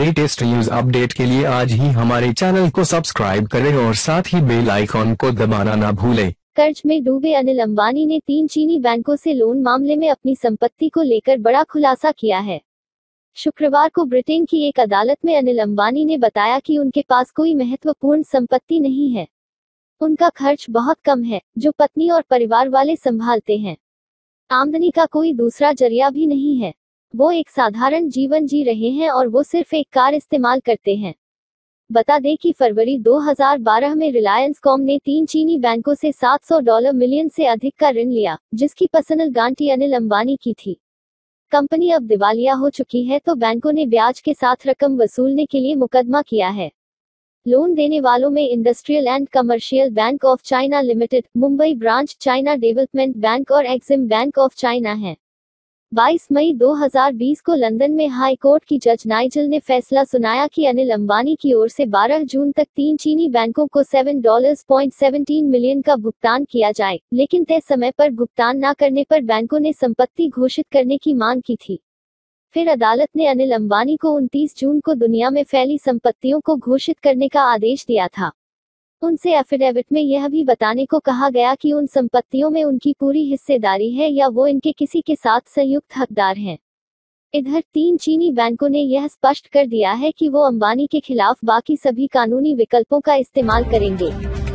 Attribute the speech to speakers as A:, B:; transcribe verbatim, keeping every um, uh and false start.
A: Latest news update के लिए आज ही हमारे चैनल को सब्सक्राइब करें और साथ ही बेल आइकॉन को दबाना ना भूलें।
B: कर्ज में डूबे अनिल अंबानी ने तीन चीनी बैंकों से लोन मामले में अपनी संपत्ति को लेकर बड़ा खुलासा किया है। शुक्रवार को ब्रिटेन की एक अदालत में अनिल अंबानी ने बताया कि उनके पास कोई महत्वपूर्ण संपत्ति नहीं है। उनका खर्च बहुत कम है, जो पत्नी और परिवार वाले संभालते हैं। आमदनी का कोई दूसरा जरिया भी नहीं है। वो एक साधारण जीवन जी रहे हैं और वो सिर्फ एक कार इस्तेमाल करते हैं। बता दें कि फरवरी दो हज़ार बारह में रिलायंस कॉम ने तीन चीनी बैंकों से सात सौ डॉलर मिलियन से अधिक का ऋण लिया, जिसकी पर्सनल गारंटी अनिल अंबानी की थी। कंपनी अब दिवालिया हो चुकी है, तो बैंकों ने ब्याज के साथ रकम वसूलने के लिए मुकदमा किया है। लोन देने वालों में industrial and commercial bank of China limited, Mumbai branch, China development bank और एक्सिम बैंक ऑफ चाइना हैं। बाईस मई दो हज़ार बीस को लंदन में हाई कोर्ट की जज नाइजल ने फैसला सुनाया कि अनिल अंबानी की ओर से बारह जून तक तीन चीनी बैंकों को सात डॉलर पॉइंट सत्रह मिलियन का भुगतान किया जाए, लेकिन तय समय पर भुगतान न करने पर बैंकों ने संपत्ति घोषित करने की मांग की थी। फिर अदालत ने अनिल अंबानी को उनतीस जून को दुनिया में फैली संपत्तियों को घोषित करने का आदेश दिया था। उनसे एफिडेविट में यह भी बताने को कहा गया कि उन संपत्तियों में उनकी पूरी हिस्सेदारी है या वो इनके किसी के साथ संयुक्त हकदार हैं। इधर तीन चीनी बैंकों ने यह स्पष्ट कर दिया है कि वो अंबानी के खिलाफ बाकी सभी कानूनी विकल्पों का इस्तेमाल करेंगे।